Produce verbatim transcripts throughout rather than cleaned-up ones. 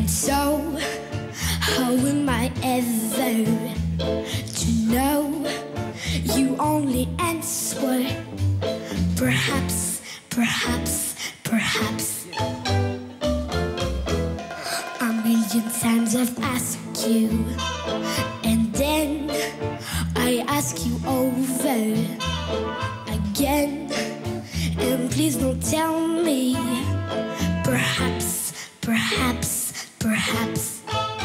So, how am I ever to know? You only answer perhaps, perhaps, perhaps. A million times I've asked you, and then I ask you over again. And please don't tell me perhaps, perhaps, perhaps.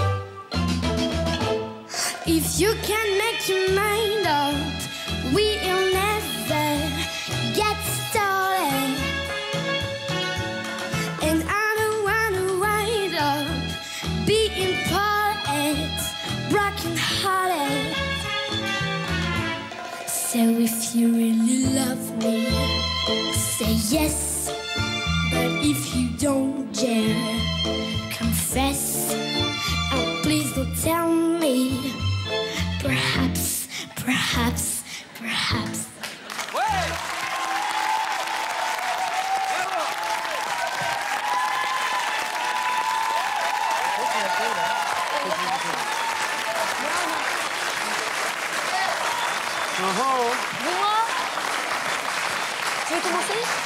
If you can make your mind up, we'll never get started. And I don't wanna wind up being parted, broken hearted. So if you really love me, say yes. But if you don't dare confess, and please don't tell me perhaps, perhaps, perhaps. Uh-huh. Dis-moi. Tu veux commencer?